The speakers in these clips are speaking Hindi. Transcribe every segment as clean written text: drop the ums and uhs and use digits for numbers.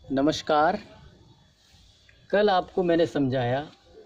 नमस्कार। कल आपको मैंने समझाया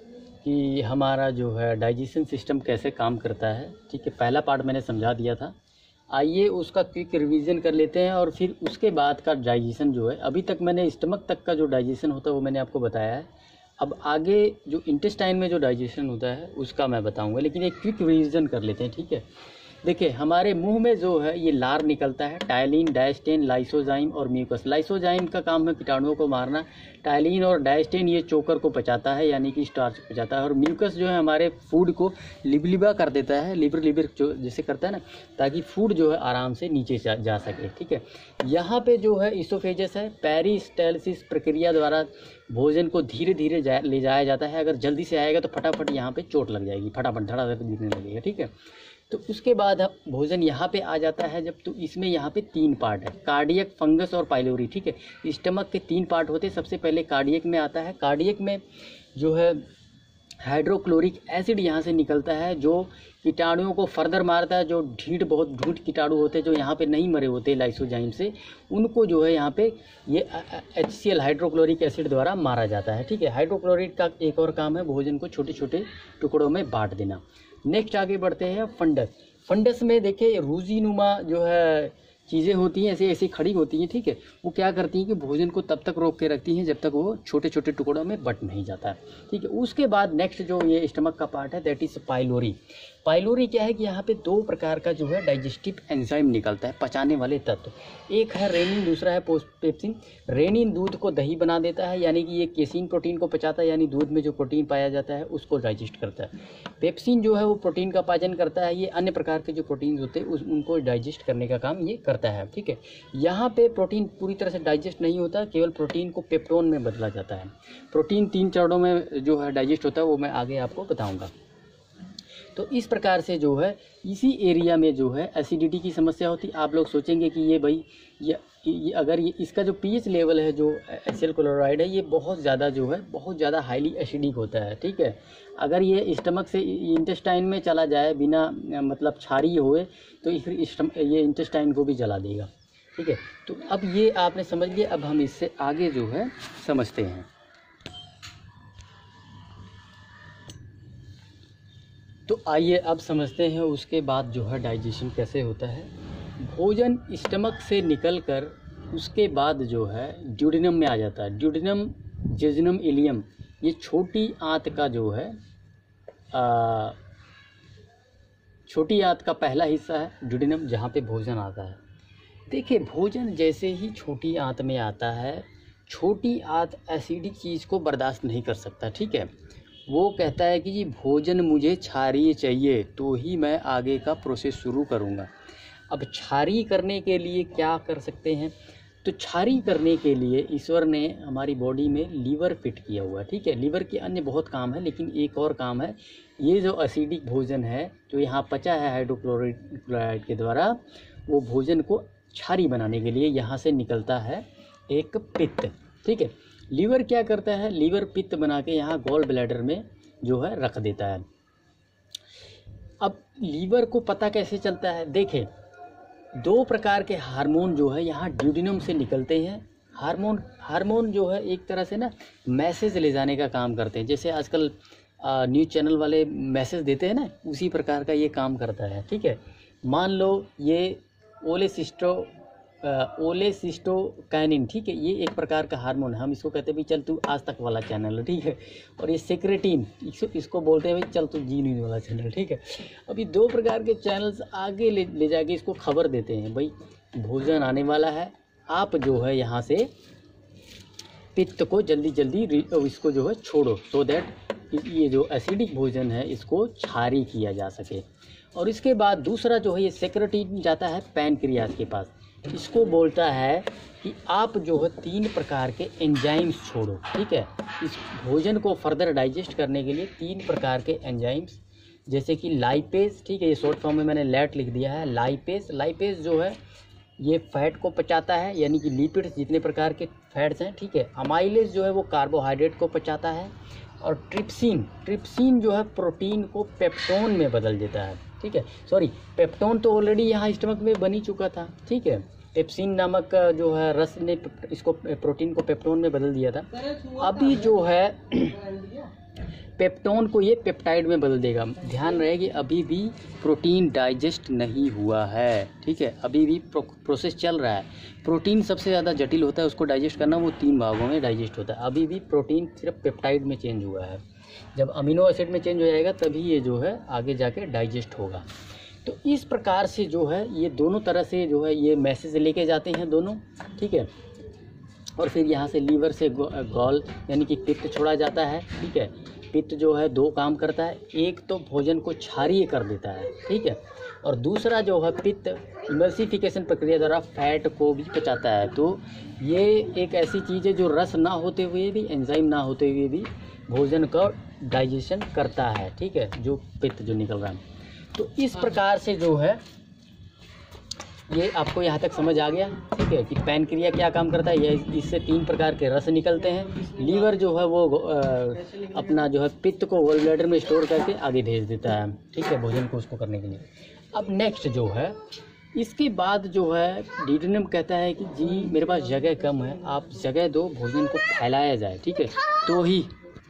कि हमारा जो है डाइजेशन सिस्टम कैसे काम करता है। ठीक है, पहला पार्ट मैंने समझा दिया था। आइए उसका क्विक रिवीजन कर लेते हैं और फिर उसके बाद का डाइजेशन जो है, अभी तक मैंने स्टमक तक का जो डाइजेशन होता है वो मैंने आपको बताया है। अब आगे जो इंटेस्टाइन में जो डाइजेशन होता है उसका मैं बताऊंगा, लेकिन एक क्विक रिवीजन कर लेते हैं। ठीक है, देखिए हमारे मुंह में जो है ये लार निकलता है, टायलिन, डायस्टेन, लाइसोजाइम और म्यूकस। लाइसोजाइम का काम है कीटाणुओं को मारना, टायलिन और डायस्टेन ये चोकर को पचाता है यानी कि स्टार्च को पचाता है, और म्यूकस जो है हमारे फूड को लिबलिबा कर देता है, लिबर लिबर जो जैसे करता है ना, ताकि फूड जो है आराम से नीचे जा सके। ठीक है, यहाँ पे जो है इसोफेजस है, पेरिस्टालसिस प्रक्रिया द्वारा भोजन को धीरे धीरे ले जाया जाता है। अगर जल्दी से आएगा तो फटाफट यहाँ पे चोट लग जाएगी, फटाफट धड़ाधड़ गिरने लगेगा। ठीक है, तो उसके बाद भोजन यहाँ पे आ जाता है जब, तो इसमें यहाँ पे 3 पार्ट है, कार्डियक, फंगस और पाइलोरी। ठीक है, स्टमक के 3 पार्ट होते हैं। सबसे पहले कार्डियक में आता है। कार्डियक में जो है हाइड्रोक्लोरिक एसिड यहाँ से निकलता है जो कीटाणुओं को फर्दर मारता है। जो बहुत ढूंढ कीटाणु होते हैं जो यहाँ पे नहीं मरे होते लाइसोजाइम से, उनको जो है यहाँ पे ये HCl हाइड्रोक्लोरिक एसिड द्वारा मारा जाता है। ठीक है, हाइड्रोक्लोरिक का एक और काम है भोजन को छोटे छोटे टुकड़ों में बांट देना। नेक्स्ट आगे बढ़ते हैं फंडस। फंडस में देखिए रूजीनुमा जो है चीज़ें होती हैं, ऐसे ऐसे खड़ी होती हैं। ठीक है, वो क्या करती हैं कि भोजन को तब तक रोक के रखती हैं जब तक वो छोटे छोटे टुकड़ों में बट नहीं जाता है। ठीक है, उसके बाद नेक्स्ट जो ये स्टमक का पार्ट है दैट इज़ पाइलोरी। पाइलोरी क्या है कि यहाँ पे 2 प्रकार का जो है डाइजेस्टिव एंजाइम निकलता है, पचाने वाले तत्व। एक है रेनिन, दूसरा है पेप्सिन। रेनिन दूध को दही बना देता है, यानी कि ये केसिन प्रोटीन को पचाता है, यानी दूध में जो प्रोटीन पाया जाता है उसको डाइजेस्ट करता है। पेप्सिन जो है वो प्रोटीन का पाचन करता है, ये अन्य प्रकार के जो प्रोटीन होते हैं उनको डाइजेस्ट करने का काम ये करता है। ठीक है, यहाँ पे प्रोटीन पूरी तरह से डाइजेस्ट नहीं होता, केवल प्रोटीन को पेप्टोन में बदला जाता है। प्रोटीन 3 चरणों में जो है डाइजेस्ट होता है, वो मैं आगे आपको बताऊँगा। तो इस प्रकार से जो है इसी एरिया में जो है एसिडिटी की समस्या होती है। आप लोग सोचेंगे कि ये भाई ये अगर ये इसका जो pH लेवल है जो HCl क्लोराइड है ये बहुत ज़्यादा जो है बहुत ज़्यादा हाईली एसिडिक होता है। ठीक है, अगर ये स्टमक से इंटेस्टाइन में चला जाए बिना मतलब क्षारीय हुए तो फिर ये इंटेस्टाइन को भी जला देगा। ठीक है, तो अब ये आपने समझ लिया। अब हम इससे आगे जो है समझते हैं। तो आइए अब समझते हैं उसके बाद जो है डाइजेशन कैसे होता है। भोजन स्टमक से निकलकर उसके बाद जो है ड्यूडेनम में आ जाता है। ड्यूडेनम, जेजुनम, इलियम, ये छोटी आंत का जो है छोटी आंत का पहला हिस्सा है ड्यूडेनम, जहाँ पे भोजन आता है। देखिए भोजन जैसे ही छोटी आंत में आता है, छोटी आंत एसिडिक चीज़ को बर्दाश्त नहीं कर सकता। ठीक है, वो कहता है कि जी भोजन मुझे क्षारीय चाहिए तो ही मैं आगे का प्रोसेस शुरू करूँगा। अब क्षारीय करने के लिए क्या कर सकते हैं? तो क्षारीय करने के लिए ईश्वर ने हमारी बॉडी में लीवर फिट किया हुआ है। ठीक है, लीवर के अन्य बहुत काम है, लेकिन एक और काम है, ये जो एसिडिक भोजन है जो यहाँ पचा है हाइड्रोक्लोराइड के द्वारा, वो भोजन को क्षारीय बनाने के लिए यहाँ से निकलता है एक पित्त। ठीक है, लीवर क्या करता है, लीवर पित्त बना के यहाँ गॉल ब्लैडर में जो है रख देता है। अब लीवर को पता कैसे चलता है? देखें 2 प्रकार के हार्मोन जो है यहाँ ड्यूडेनम से निकलते हैं। हार्मोन जो है एक तरह से ना मैसेज ले जाने का काम करते हैं, जैसे आजकल न्यूज़ चैनल वाले मैसेज देते हैं ना, उसी प्रकार का ये काम करता है। ठीक है, मान लो ये ओलेसिस्टोकाइनिन, ठीक है, ये एक प्रकार का हार्मोन है, हम इसको कहते हैं भाई चल तू आज तक वाला चैनल है। ठीक है, और ये सेक्रेटिन, इसको बोलते हैं भाई चल तू जी न्यूज़ वाला चैनल। ठीक है, अभी 2 प्रकार के चैनल्स आगे ले जाके इसको खबर देते हैं भाई भोजन आने वाला है, आप जो है यहाँ से पित्त को जल्दी जल्दी इसको जो है छोड़ो, सो दैट ये जो एसिडिक भोजन है इसको क्षारीय किया जा सके। और इसके बाद दूसरा जो है ये सेक्रेटिन जाता है पैनक्रियाज के पास, इसको बोलता है कि आप जो है 3 प्रकार के एंजाइम्स छोड़ो। ठीक है, इस भोजन को फर्दर डाइजेस्ट करने के लिए 3 प्रकार के एंजाइम्स, जैसे कि लाइपेज, ठीक है, ये शॉर्ट फॉर्म में मैंने लैट लिख दिया है। लाइपेज जो है ये फैट को पचाता है, यानी कि लिपिड्स जितने प्रकार के फैट्स हैं। ठीक है, अमाइलेज जो है वो कार्बोहाइड्रेट को पचाता है, और ट्रिप्सिन जो है प्रोटीन को पेप्टोन में बदल देता है। ठीक है, सॉरी, पेप्टोन तो ऑलरेडी यहाँ स्टमक में बन ही चुका था। ठीक है, पेप्सिन नामक जो है रस ने इसको प्रोटीन को पेप्टोन में बदल दिया था। अभी जो है पेप्टोन को ये पेप्टाइड में बदल देगा। ध्यान रहे कि अभी भी प्रोटीन डाइजेस्ट नहीं हुआ है, ठीक है, अभी भी प्रोसेस चल रहा है। प्रोटीन सबसे ज़्यादा जटिल होता है, उसको डाइजेस्ट करना, वो 3 भागों में डाइजेस्ट होता है। अभी भी प्रोटीन सिर्फ पेप्टाइड में चेंज हुआ है। जब अमीनो एसिड में चेंज हो जाएगा तभी ये जो है आगे जाके डाइजेस्ट होगा। तो इस प्रकार से जो है ये दोनों तरह से जो है ये मैसेज लेके जाते हैं दोनों, ठीक है। और फिर यहाँ से लीवर से गॉल यानी कि पित्त छोड़ा जाता है, ठीक है। पित्त जो है 2 काम करता है, एक तो भोजन को क्षारीय कर देता है, ठीक है, और दूसरा जो है पित्त इमल्सिफिकेशन प्रक्रिया द्वारा फैट को भी पचाता है। तो ये एक ऐसी चीज़ है जो रस ना होते हुए भी, एंजाइम ना होते हुए भी भोजन का डाइजेशन करता है, ठीक है, जो पित्त जो निकल रहा है। तो इस प्रकार से जो है ये आपको यहाँ तक समझ आ गया, ठीक है, कि पैनक्रिया क्या काम करता है। ये इससे 3 प्रकार के रस निकलते हैं। लीवर जो है वो अपना जो है पित्त को गॉल ब्लैडर में स्टोर करके आगे भेज देता है, ठीक है, भोजन को उसको करने के लिए। अब नेक्स्ट जो है इसके बाद जो है डिड्यूनम कहता है कि जी मेरे पास जगह कम है, आप जगह दो, भोजन को फैलाया जाए, ठीक है। तो ही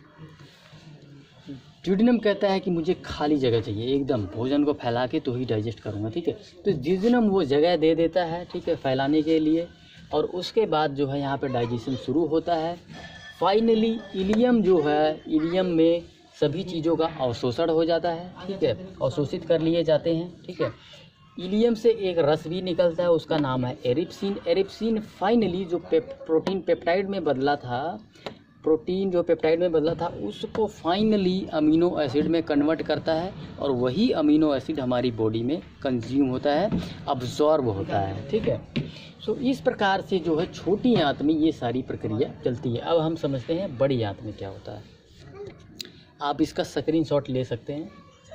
डिड्यूनम कहता है कि मुझे खाली जगह चाहिए, एकदम भोजन को फैला के तो ही डाइजेस्ट करूँगा, ठीक है। तो डिड्यूनम वो जगह दे देता है, ठीक है, फैलाने के लिए। और उसके बाद जो है यहाँ पे डाइजेशन शुरू होता है। फाइनली इलियम जो है, इलियम में सभी चीज़ों का अवशोषण हो जाता है, ठीक है, अवशोषित कर लिए जाते हैं, ठीक है। इलियम से एक रस भी निकलता है, उसका नाम है एरिप्सिन। एरिप्सिन फाइनली जो प्रोटीन पेप्टाइड में बदला था, प्रोटीन जो पेप्टाइड में बदला था उसको फाइनली अमीनो एसिड में कन्वर्ट करता है, और वही अमीनो एसिड हमारी बॉडी में कंज्यूम होता है, अब्जॉर्ब होता है, ठीक है। सो इस प्रकार से जो है छोटी आंत में ये सारी प्रक्रिया चलती है। अब हम समझते हैं बड़ी आंत में क्या होता है। आप इसका स्क्रीनशॉट ले सकते हैं।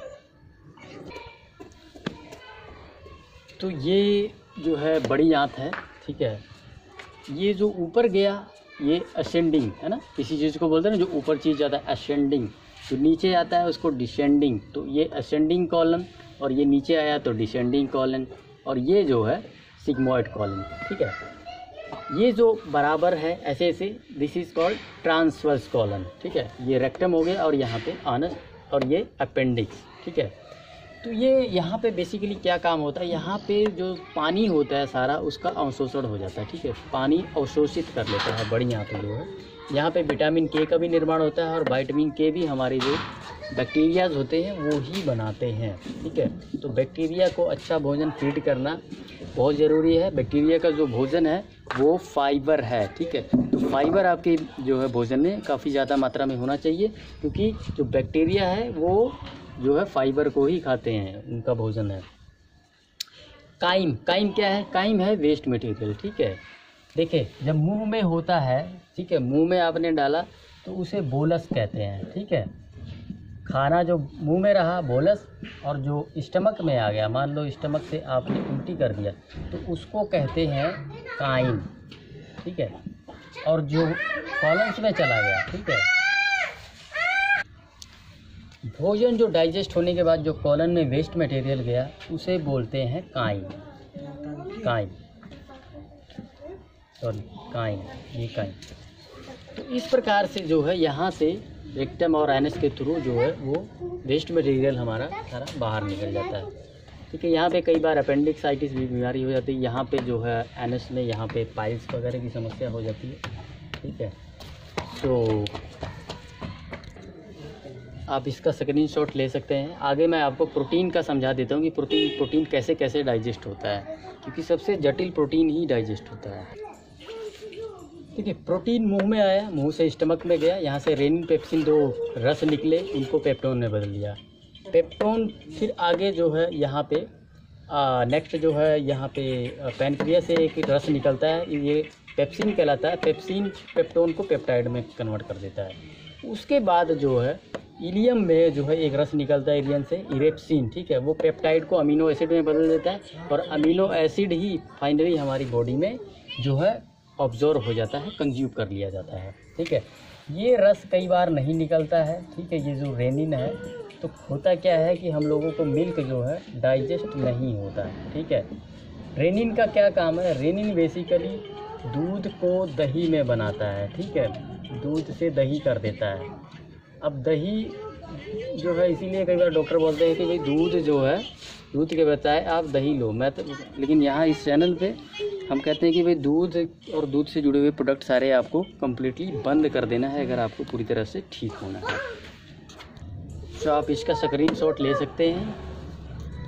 तो ये जो है बड़ी आंत है, ठीक है। ये जो ऊपर गया ये असेंडिंग है ना, किसी चीज़ को बोलते हैं ना जो ऊपर चीज़ जाता है असेंडिंग, जो नीचे आता है उसको डिसेंडिंग। तो ये असेंडिंग कॉलन, और ये नीचे आया तो डिसेंडिंग कॉलन, और ये जो है सिग्मोइड कॉलन, ठीक है। ये जो बराबर है ऐसे ऐसे, this is called transverse colon, ठीक है। ये रेक्टम हो गया और यहाँ पे आनस, और ये अपेंडिक्स, ठीक है। तो ये यहाँ पे बेसिकली क्या काम होता है, यहाँ पे जो पानी होता है सारा उसका अवशोषण हो जाता है, ठीक है, पानी अवशोषित कर लेता है बड़ी आंत जो है। यहाँ पे विटामिन के का भी निर्माण होता है, और विटामिन के भी हमारे जो बैक्टीरियाज होते हैं वो ही बनाते हैं, ठीक है। तो बैक्टीरिया को अच्छा भोजन फीड करना बहुत ज़रूरी है। बैक्टीरिया का जो भोजन है वो फाइबर है, ठीक है। तो फाइबर आपके जो है भोजन में काफ़ी ज़्यादा मात्रा में होना चाहिए, क्योंकि जो बैक्टीरिया है वो जो है फाइबर को ही खाते हैं, उनका भोजन है। काइम, काइम क्या है, काइम है वेस्ट मटेरियल, ठीक है। देखिए जब मुंह में होता है, ठीक है, मुंह में आपने डाला तो उसे बोलस कहते हैं, ठीक है। खाना जो मुंह में रहा बोलस, और जो स्टमक में आ गया, मान लो स्टमक से आपने उल्टी कर दिया तो उसको कहते हैं काइम, ठीक है। और जो कॉलम्स में चला गया, ठीक है, भोजन जो डाइजेस्ट होने के बाद जो कॉलन में वेस्ट मटेरियल गया उसे बोलते हैं काइम, काइम, सॉरी काइम, ये काइम। तो इस प्रकार से जो है यहाँ से रेक्टम और एनस के थ्रू जो है वो वेस्ट मटेरियल हमारा सारा बाहर निकल जाता है, ठीक है। यहाँ पे कई बार अपेंडिक्साइटिस भी बीमारी हो जाती है, यहाँ पे जो है एनस में यहाँ पे पाइल्स वगैरह की समस्या हो जाती है, ठीक है। तो आप इसका स्क्रीनशॉट ले सकते हैं। आगे मैं आपको प्रोटीन का समझा देता हूँ कि प्रोटीन कैसे कैसे डाइजेस्ट होता है, क्योंकि सबसे जटिल प्रोटीन ही डाइजेस्ट होता है, ठीक है। प्रोटीन मुंह में आया, मुंह से स्टमक में गया, यहाँ से रेनिन पेप्सिन 2 रस निकले, उनको पेप्टोन में बदल दिया। पेप्टोन फिर आगे जो है यहाँ पे नेक्स्ट जो है यहाँ पे पैनक्रिया से एक रस निकलता है, ये पेप्सिन कहलाता है। पेप्सिन पेप्टोन को पेप्टाइड में कन्वर्ट कर देता है। उसके बाद जो है इलियम में जो है एक रस निकलता है इलियम से, इरेप्सिन, ठीक है, वो पेप्टाइड को अमीनो एसिड में बदल देता है, और अमीनो एसिड ही फाइनली हमारी बॉडी में जो है ऑब्जॉर्व हो जाता है, कंज्यूम कर लिया जाता है, ठीक है। ये रस कई बार नहीं निकलता है, ठीक है। ये जो रेनिन है, तो होता क्या है कि हम लोगों को मिल्क जो है डाइजेस्ट नहीं होता है, ठीक है। रेनिन का क्या काम है? रेनिन बेसिकली दूध को दही में बनाता है, ठीक है, दूध से दही कर देता है। अब दही जो है, इसीलिए कई बार डॉक्टर बोलते हैं कि भाई दूध जो है, दूध के बजाय आप दही लो। मैं तो, लेकिन यहाँ इस चैनल पे हम कहते हैं कि भाई दूध और दूध से जुड़े हुए प्रोडक्ट सारे आपको कम्प्लीटली बंद कर देना है अगर आपको पूरी तरह से ठीक होना है। तो आप इसका स्क्रीनशॉट ले सकते हैं